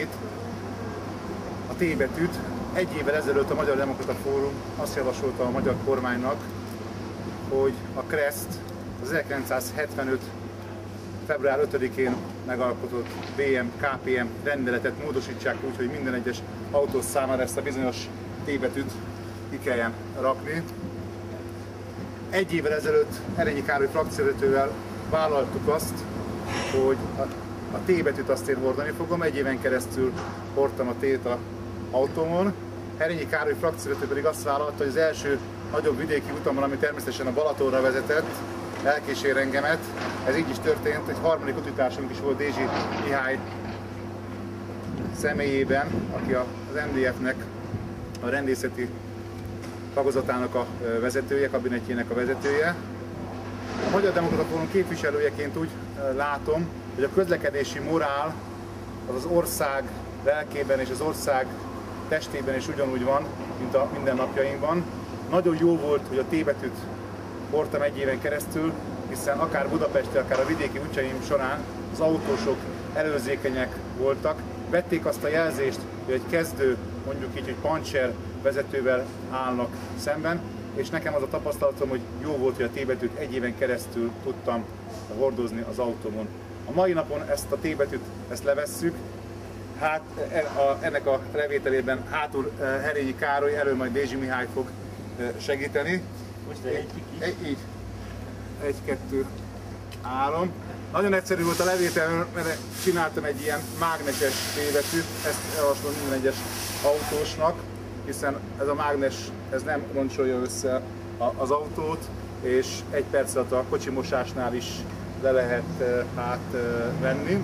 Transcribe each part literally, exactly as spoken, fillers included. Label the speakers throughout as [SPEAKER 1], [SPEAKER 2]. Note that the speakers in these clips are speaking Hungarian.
[SPEAKER 1] betűjét, a T betűt. Egy évvel ezelőtt a Magyar Demokrata Fórum azt javasolta a magyar kormánynak, hogy a Kreszt az ezerkilencszázhetvenöt. február ötödikén megalkotott bé em ká pé em rendeletet módosítsák úgy, hogy minden egyes autós számára ezt a bizonyos T betűt ki kelljen rakni. Egy évvel ezelőtt Herényi Károly frakcióvezetővel vállaltuk azt, hogy a, a T betűt azt én hordani fogom. Egy éven keresztül hordtam a T-t az autómon. Herényi Károly frakcióvezető pedig azt vállalta, hogy az első nagyobb vidéki utamon, ami természetesen a Balatonra vezetett, elkísér engemet. Ez így is történt, egy harmadik utitársunk is volt Dézsi Mihály személyében, aki az em dé ef-nek a rendészeti tagozatának a vezetője, kabinetjének a vezetője. A Magyar Demokrata Fórum képviselőjeként úgy látom, hogy a közlekedési morál az az ország lelkében és az ország testében is ugyanúgy van, mint a mindennapjainkban. Nagyon jó volt, hogy a T betűt hordtam egy éven keresztül, hiszen akár Budapesten, akár a vidéki útjaim során az autósok előzékenyek voltak. Vették azt a jelzést, hogy egy kezdő, mondjuk így, hogy pancser vezetővel állnak szemben, és nekem az a tapasztalatom, hogy jó volt, hogy a T betűt egy éven keresztül tudtam hordozni az autómon. A mai napon ezt a T betűt ezt levesszük, hát ennek a levételében hátul Herényi Károly, elő majd Dézsi Mihály fog segíteni.
[SPEAKER 2] Most egy,
[SPEAKER 1] egy, így. Egy, kettő, három. Nagyon egyszerű volt a levétel, mert csináltam egy ilyen mágneses T betűt, ezt javaslom minden egyes autósnak, hiszen ez a mágnes ez nem roncsolja össze az autót, és egy perc alatt a kocsimosásnál is le lehet hát venni.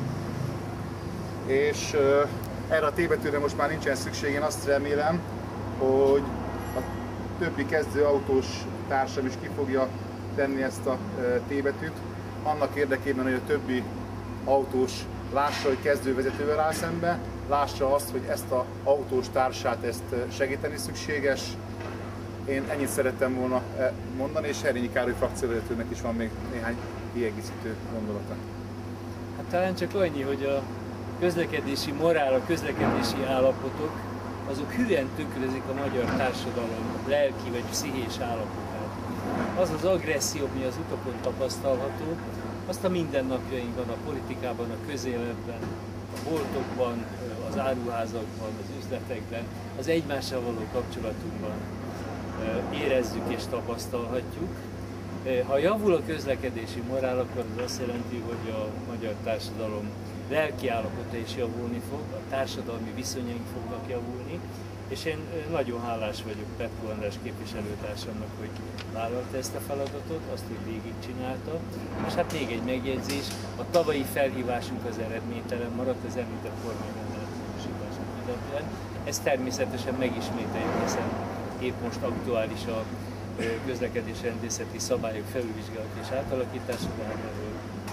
[SPEAKER 1] És erre a T betűre most már nincsen szükség, én azt remélem, hogy a többi kezdő autós társam is ki fogja tenni ezt a T betűt, annak érdekében, hogy a többi autós lássa, hogy kezdővezetővel áll szembe, lássa azt, hogy ezt az autós társát ezt segíteni szükséges. Én ennyit szerettem volna mondani, és Herényi Károly frakcióvezetőnek is van még néhány kiegészítő gondolata.
[SPEAKER 2] Hát talán csak annyi, hogy a közlekedési morál, a közlekedési állapotok, azok hűen tükrözik a magyar társadalom lelki vagy pszichés állapotát. Az az agresszió, ami az utakon tapasztalható, azt a mindennapjainkban, a politikában, a közéletben, a boltokban, az áruházakban, az üzletekben, az egymással való kapcsolatunkban érezzük és tapasztalhatjuk. Ha javul a közlekedési morál, akkor az azt jelenti, hogy a magyar társadalom lelki állapota is javulni fog, a társadalmi viszonyaink fognak javulni, és én nagyon hálás vagyok Petkó András képviselőtársamnak, hogy vállalta ezt a feladatot, azt, hogy végigcsinálta. És hát még egy megjegyzés, a tavalyi felhívásunk az eredménytelen maradt, az említett kormányrendelet módosítását illetően. Ezt természetesen megismételjük, hiszen épp most aktuális a közlekedés rendészeti szabályok felülvizsgálata és átalakítása, de hát erről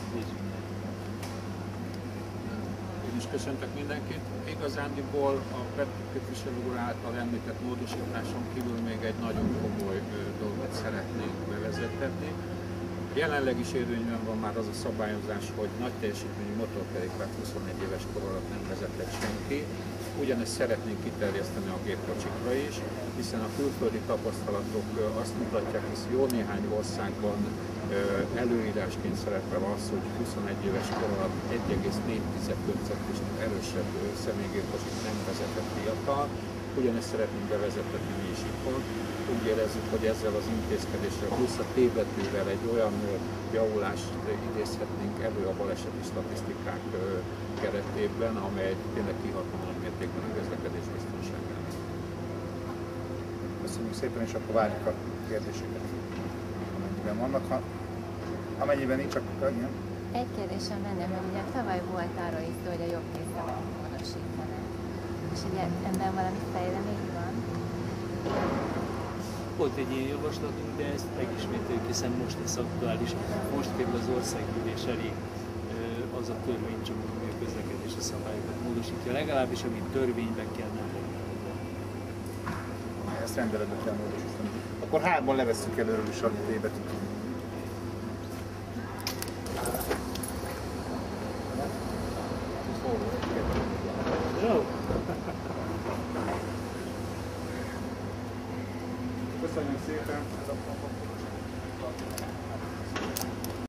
[SPEAKER 3] Én is köszöntök mindenkit. Igazándiból a Petkó képviselő úr által említett módosításon kívül még egy nagyon komoly dolgot szeretnénk bevezetni. Jelenleg is érvényben van már az a szabályozás, hogy nagy teljesítményű motorkerékpárt huszonegy éves kor alatt nem vezetett senki. Ugyanezt szeretnénk kiterjeszteni a gépkocsikra is, hiszen a külföldi tapasztalatok azt mutatják, hogy jó néhány országban előírásként szerepel az, hogy huszonegy éves kor alatt egy egész négy köbcentisnél erősebb személygépkocsit nem vezetett fiatal. Ugyanezt szeretnénk bevezetni mi is itthon. Úgy érezzük, hogy ezzel az intézkedéssel plusz a T betűvel egy olyan javulást idézhetnénk elő a baleseti statisztikák keretében, amely tényleg kiható nagy mértékben a közlekedés biztonságára.
[SPEAKER 1] Köszönjük szépen, és akkor várjuk a kérdéseket, amennyiben vannak. Ha, amennyiben nincs, akkor igen.
[SPEAKER 4] Egy kérdésem lenne, hogy ugye tavaly volt arról is szó, hogy a jogkészletet módosítanak. És ugye ebben valami fejlemény van?
[SPEAKER 2] Volt egy ilyen javaslatunk, de ezt megismételjük, hiszen most lesz aktuális. Most kerül az országgyűlés elé az a törvénycsomag, ami a közlekedési szabályokat módosítja, legalábbis amit törvényben kell nem lenni.
[SPEAKER 1] Ezt rendeletben kell módosítani. Akkor hárman levesszük előről is a T betűt.
[SPEAKER 2] Jó.
[SPEAKER 1] Köszönjük szépen!